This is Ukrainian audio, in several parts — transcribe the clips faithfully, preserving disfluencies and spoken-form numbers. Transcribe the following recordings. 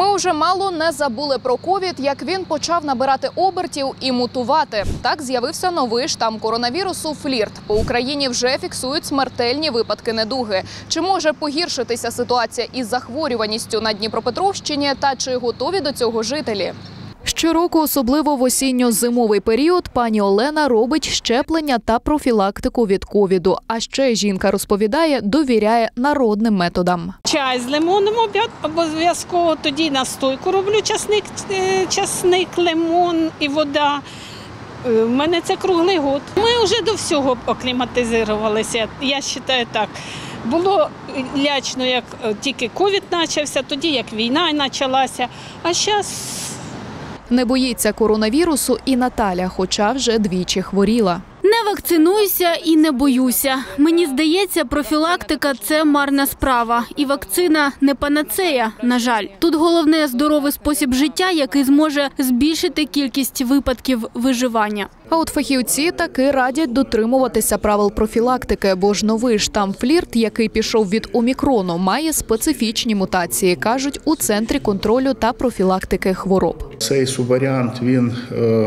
Ми вже мало не забули про ковід, як він почав набирати обертів і мутувати. Так з'явився новий штам коронавірусу «Флірт». По Україні вже фіксують смертельні випадки недуги. Чи може погіршитися ситуація із захворюваністю на Дніпропетровщині та чи готові до цього жителі? Щороку, особливо в осінньо-зимовий період, пані Олена робить щеплення та профілактику від ковіду. А ще жінка розповідає, довіряє народним методам. Чай з лимоном обов'язково, тоді настойку роблю, часник, часник, лимон і вода. У мене це круглий год. Ми вже до всього акліматизувалися, я вважаю так. Було лячно, як тільки ковід почався, тоді як війна почалася, а зараз… Не боїться коронавірусу і Наталя, хоча вже двічі хворіла. Не вакцинуюся і не боюся. Мені здається, профілактика – це марна справа. І вакцина – не панацея, на жаль. Тут головне – здоровий спосіб життя, який зможе збільшити кількість випадків виживання. А от фахівці таки радять дотримуватися правил профілактики, бо ж новий штам «Флірт», який пішов від омікрону, має специфічні мутації, кажуть у Центрі контролю та профілактики хвороб. Цей субваріант, він е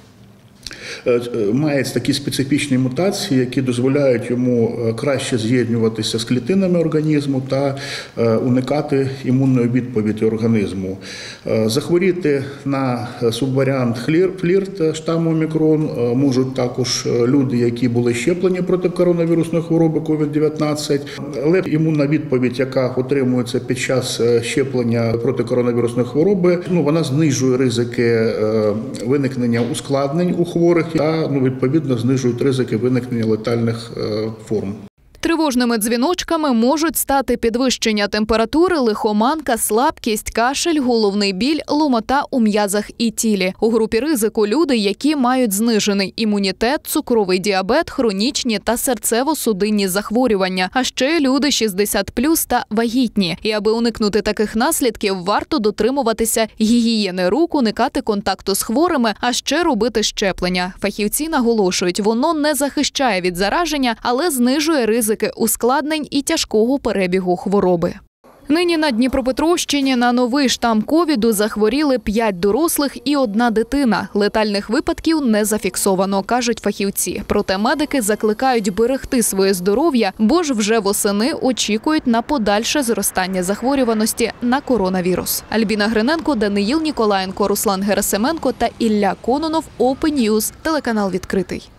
має такі специфічні мутації, які дозволяють йому краще з'єднуватися з клітинами організму та уникати імунної відповіді організму. Захворіти на субваріант «Флірт» штаму омікрон можуть також люди, які були щеплені проти коронавірусної хвороби ковід дев'ятнадцять. Але імунна відповідь, яка отримується під час щеплення проти коронавірусної хвороби, ну, вона знижує ризики виникнення ускладнень у хворих та, ну, відповідно, знижують ризики виникнення летальних е, форм. Тривожними дзвіночками можуть стати підвищення температури, лихоманка, слабкість, кашель, головний біль, ломота у м'язах і тілі. У групі ризику люди, які мають знижений імунітет, цукровий діабет, хронічні та серцево-судинні захворювання, а ще люди шістдесят плюс та вагітні. І аби уникнути таких наслідків, варто дотримуватися гігієни рук, уникати контакту з хворими, а ще робити щеплення. Фахівці наголошують, воно не захищає від зараження, але знижує ризик ускладнень і тяжкого перебігу хвороби. Нині на Дніпропетровщині на новий штам ковіду захворіли п'ять дорослих і одна дитина. Летальних випадків не зафіксовано, кажуть фахівці. Проте медики закликають берегти своє здоров'я, бо ж вже восени очікують на подальше зростання захворюваності на коронавірус. Альбіна Гриненко, Даниїл Ніколаєнко, Руслан Герасименко та Ілля Кононов. Open News, телеканал «Відкритий».